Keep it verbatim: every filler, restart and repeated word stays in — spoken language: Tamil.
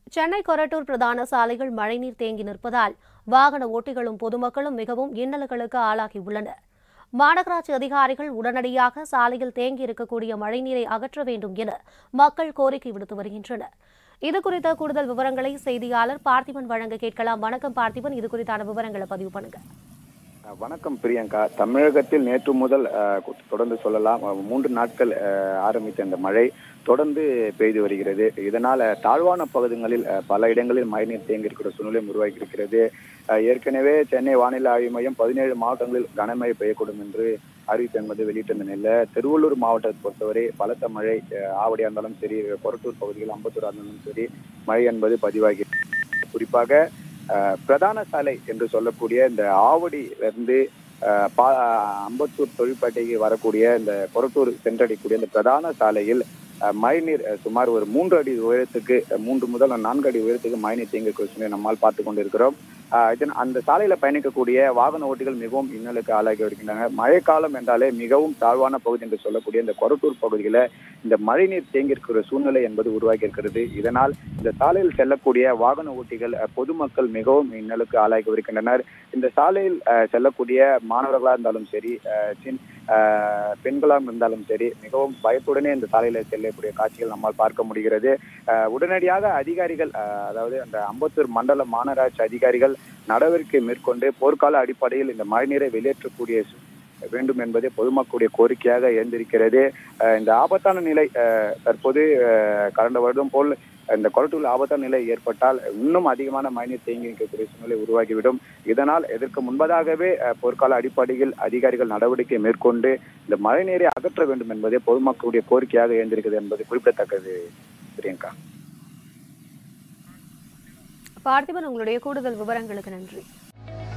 சென்னை கொரட்டூர் பிரதான சாலைகள் மழைநீர் தேங்கி நிற்பதால் வாகன ஓட்டிகளும் பொதுமக்களும் மிகவும் இன்னல்களுக்கு ஆளாகியுள்ளனர். மாநகராட்சி அதிகாரிகள் உடனடியாக சாலையில் தேங்கி இருக்கக்கூடிய மழைநீரை அகற்ற வேண்டும் என மக்கள் கோரிக்கை விடுத்து வருகின்றனர். இதுகுறித்த கூடுதல் விவரங்களை செய்தியாளர் பார்த்திபன் வழங்க கேட்கலாம். வணக்கம் பார்த்திபன், இது குறித்தான விவரங்களை பதிவு பண்ணுங்க. வணக்கம் பிரியங்கா. தமிழகத்தில் நேற்று முதல் தொடர்ந்து சொல்லலாம் மூன்று நாட்கள் ஆரம்பித்த இந்த மழை தொடர்ந்து பெய்து வருகிறது. இதனால் தாழ்வான பகுதிகளில் பல இடங்களில் மழைநீர் தேங்கி இருக்கிற சூழ்நிலை உருவாகி இருக்கிறது. ஏற்கனவே சென்னை வானிலை ஆய்வு மையம் பதினேழு மாவட்டங்களில் கனமழை பெய்யக்கூடும் என்று அறிவிப்பு என்பது வெளியிட்டிருந்த நிலையில் திருவள்ளூர் மாவட்டத்தை பொறுத்தவரை பலத்த மழை ஆவடியாக இருந்தாலும் சரி, கொரட்டூர் பகுதிகள் அம்பத்தூராக இருந்தாலும் சரி மழை என்பது பதிவாகி, குறிப்பாக பிரதான சாலை என்று சொல்லக்கூடிய இந்த ஆவடியிலிருந்து பா அம்பத்தூர் தொழிற்பேட்டைக்கு வரக்கூடிய இந்த கொரட்டூர் சென்றடையக்கூடிய இந்த பிரதான சாலையில் மழைநீர் சுமார் ஒரு மூன்று அடி உயரத்துக்கு மூன்று முதல் நான்கு அடி உயரத்துக்கு மழைநீர் தேங்கி நம்மால் பார்த்து கொண்டிருக்கிறோம். இதன் அந்த சாலையில பயணிக்கக்கூடிய வாகன ஓட்டிகள் மிகவும் இன்னலுக்கு ஆளாகி வருகின்றன. மழைக்காலம் என்றாலே மிகவும் தாழ்வான பகுதி என்று சொல்லக்கூடிய இந்த கொரட்டூர் பகுதியில இந்த மழைநீர் தேங்கி இருக்கிற சூழ்நிலை என்பது உருவாகி இருக்கிறது. இதனால் இந்த சாலையில் செல்லக்கூடிய வாகன ஓட்டிகள் பொதுமக்கள் மிகவும் இன்னலுக்கு ஆளாகி வருகின்றனர். இந்த சாலையில் செல்லக்கூடிய மாணவர்களாக இருந்தாலும் சரி, பெண்களாக இருந்தாலும் சரி மிகவும் பயத்துடனே இந்த சாலையில செல்லக்கூடிய காட்சிகள் நம்மால் பார்க்க முடிகிறது. உடனடியாக அதிகாரிகள், அதாவது அந்த அம்பத்தூர் மண்டல மாநகராட்சி அதிகாரிகள் நடவடிக்கை மேற்கொண்டு போர்க்கால அடிப்படையில் இந்த மழைநீரை வெளியேற்றக்கூடிய வேண்டும் என்பதே பொதுமக்களுடைய கோரிக்கையாக எழுந்திருக்கிறது. இந்த ஆபத்தான நிலை தற்போது கடந்த வருடம் போல் இந்த கொரட்டூரில் ஆபத்தான நிலை ஏற்பட்டால் இன்னும் அதிகமான மழைநீர் தேங்கி இருக்கக்கூடிய சூழ்நிலை உருவாகிவிடும். இதனால் இதற்கு முன்பதாகவே போர்க்கால அடிப்படையில் அதிகாரிகள் நடவடிக்கை மேற்கொண்டு இந்த மழைநீரை அகற்ற வேண்டும் என்பதே பொதுமக்களுடைய கோரிக்கையாக எழுந்திருக்கிறது என்பது குறிப்பிடத்தக்கது. பிரியங்கா. பார்த்திபன், உங்களுடைய கூடுதல் விவரங்களுக்கு நன்றி.